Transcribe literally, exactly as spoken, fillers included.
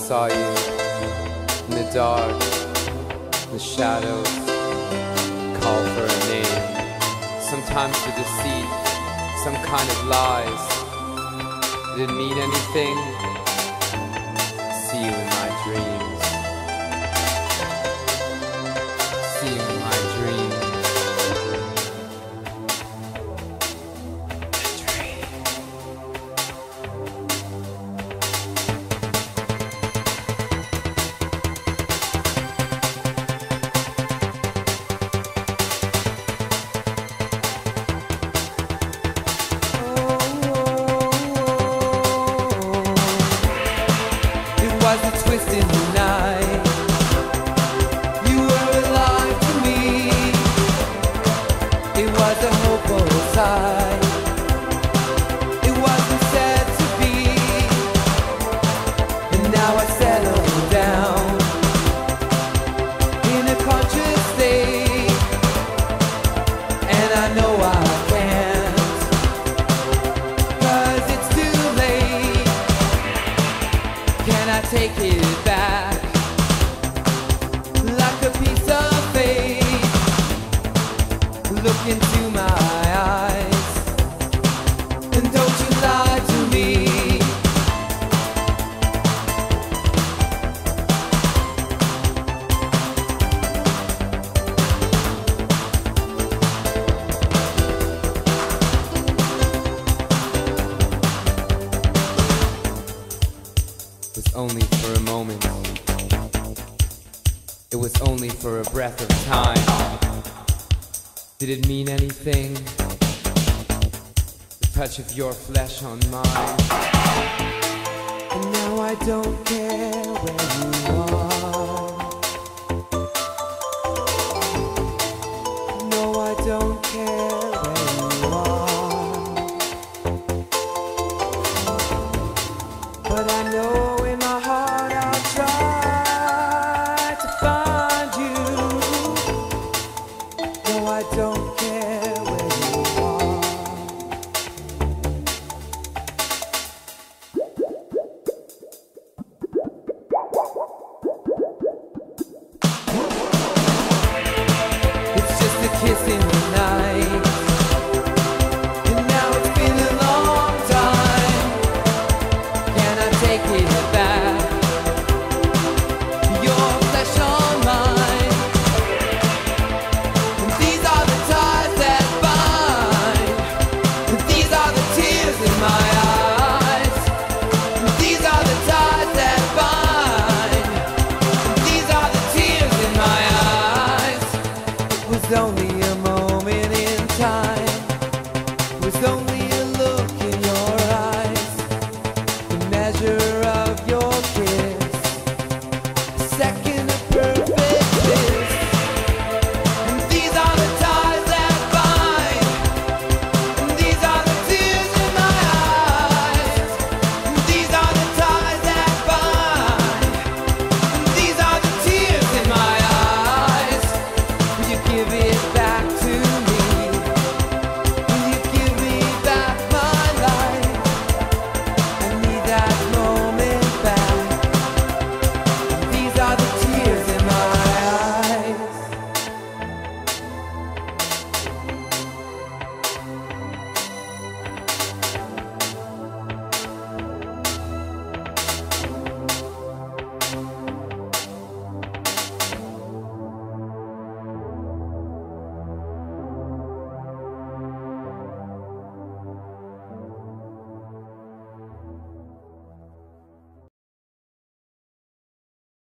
saw you in the dark, the shadows call for a name. Sometimes the deceit, some kind of lies. Did it mean anything? See you in my dreams. See you in my dreams. Did it mean anything? The touch of your flesh on mine. And now I don't care where you are. No, I don't care where you are. But I know in my heart I'll try to find you. No, I don't care where you are. It's just a kiss in the night. And now it's been a long time. Can I take it back? Your flesh on mine. And these are the ties that bind. And these are the tears in my eyes. And these are the ties that bind. And these are the tears in my eyes. It was only a moment.